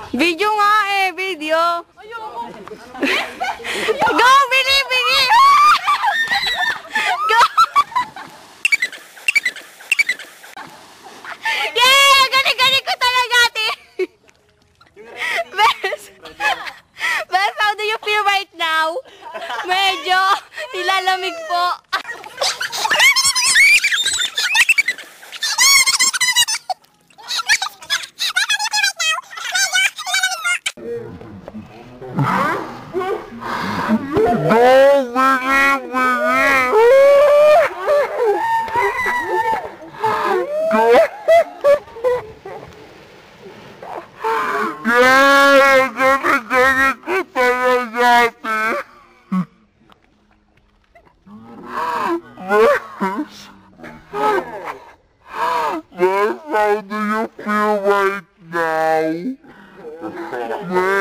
Video nga eh, video. Ayoko. Go, Bili, Bili! Go! Yeah! Galing-galing ko talaga, ate. Bes, how do you feel right now? Medyo nilalamig po. How do you feel right now?